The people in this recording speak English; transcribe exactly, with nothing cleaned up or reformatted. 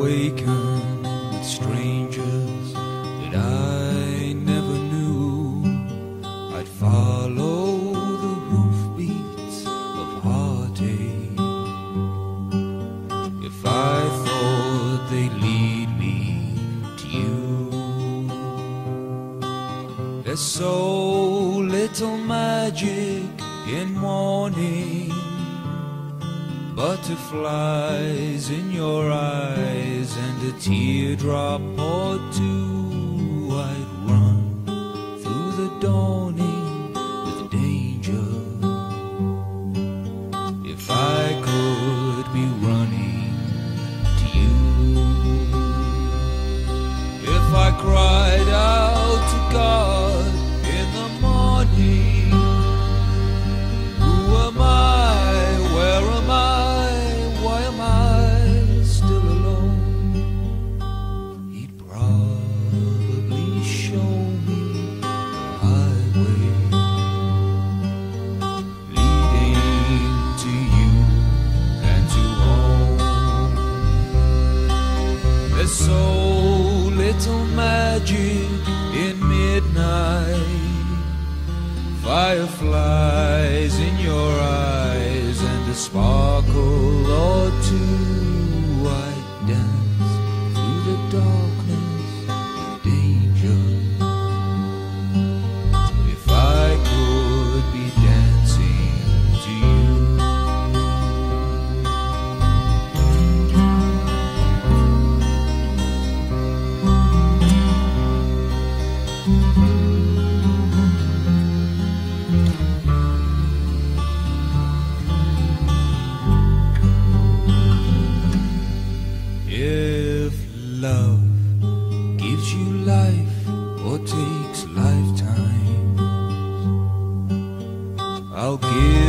awaken with strangers that I never knew. I'd follow the hoofbeats of heartache if I thought they'd lead me to you. There's so little magic in morning, butterflies in your eyes and a teardrop or two. I'd run through the dawning with danger if I could be running to you. If I cried out to God in the morning, who am I? Where am I? Why am I still alone? He'd probably show me the highway leading to you and to home. There's so little magic in midnight, fireflies in your eyes and a sparkle or two. I'd dance through the darkness with danger if I could be dancing to you. If love gives you life or takes lifetimes, I'll give